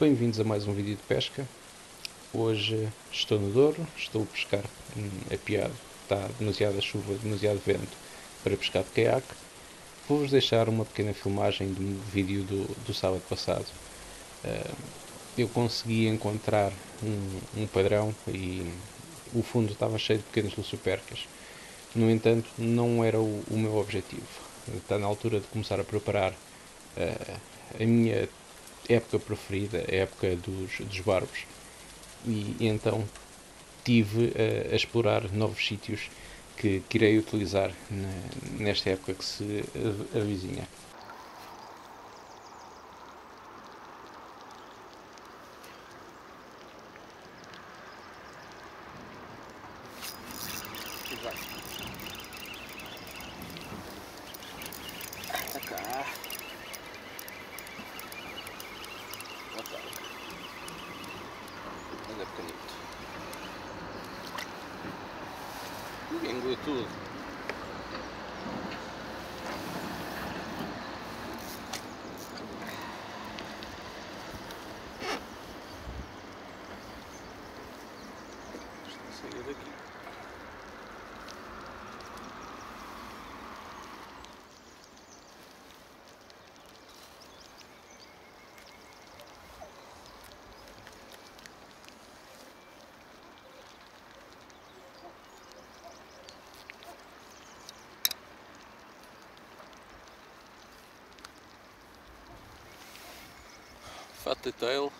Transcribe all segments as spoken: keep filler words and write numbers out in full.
Bem-vindos a mais um vídeo de pesca. Hoje estou no Douro, estou a pescar a piado. Está demasiada chuva, demasiado vento para pescar de caiaque. Vou-vos deixar uma pequena filmagem do vídeo do, do sábado passado. Eu consegui encontrar um, um padrão e o fundo estava cheio de pequenas luciopercas. No entanto, não era o, o meu objetivo. Está na altura de começar a preparar uh, a minha época preferida, a época dos, dos barbos. E, e então tive a, a explorar novos sítios que, que irei utilizar na, nesta época que se avizinha. Tá cá. Ok. Ainda é pequenito. Engoliu tudo. Isto não saía daqui. Fat detail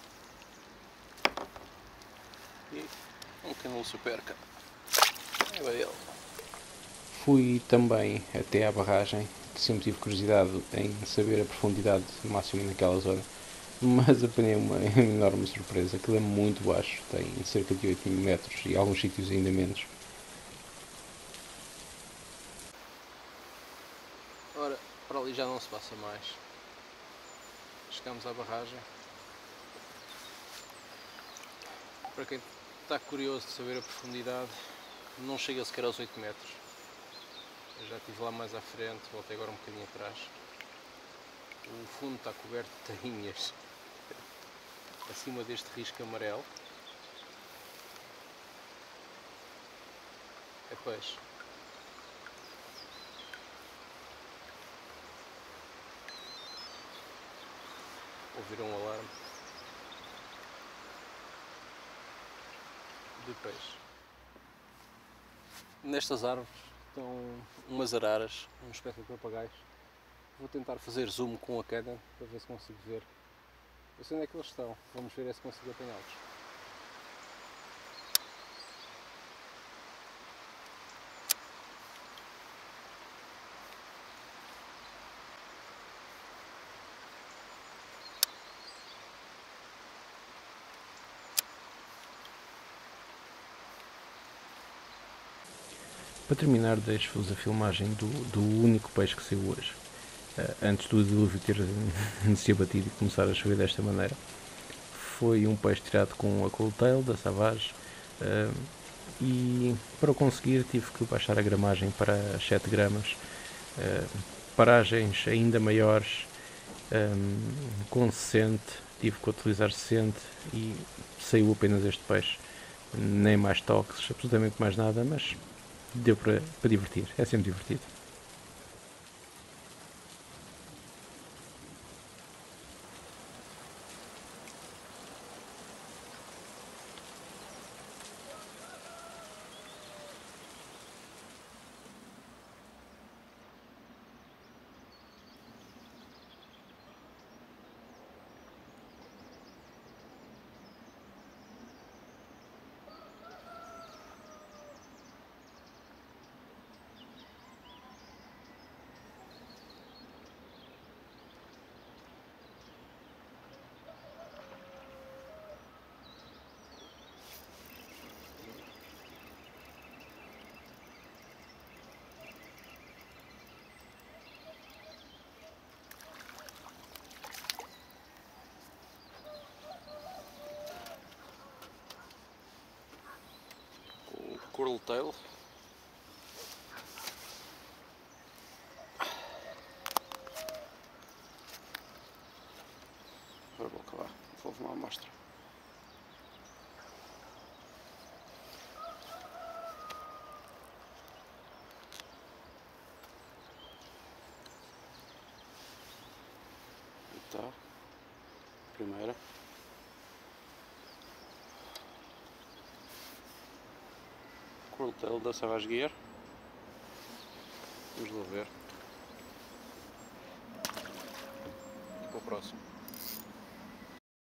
e um pequeno lucioperca. É bem ele. Fui também até à barragem, que sempre tive curiosidade em saber a profundidade máxima naquela zona, mas apanhei uma enorme surpresa. Aquilo é muito baixo, tem cerca de oito metros e alguns sítios ainda menos. Ora, para ali já não se passa mais. Chegamos à barragem. Para quem está curioso de saber a profundidade, não chega sequer aos oito metros. Eu já estive lá mais à frente, voltei agora um bocadinho atrás. O fundo está coberto de tainhas acima deste risco amarelo. É peixe. Ouviram um alarme de peixe. Nestas árvores estão umas araras, uma espécie de papagaios. Vou tentar fazer zoom com a Canon para ver se consigo ver. Eu sei onde é que eles estão, vamos ver se consigo apanhá-los. Para terminar, deixo-vos a filmagem do, do único peixe que saiu hoje. Uh, antes do dilúvio ter se abatido e começar a chover desta maneira. Foi um peixe tirado com a cold-tail da Savage uh, e para o conseguir tive que baixar a gramagem para sete gramas. Uh, paragens ainda maiores, um, com sessenta, tive que utilizar sessenta e saiu apenas este peixe. Nem mais toques, absolutamente mais nada, mas deu para, para divertir, é sempre divertido. Coral tail. Para boca lá, vou está. Primeira. Quartel da Savage Gear. Vamos lá ver. E para o próximo.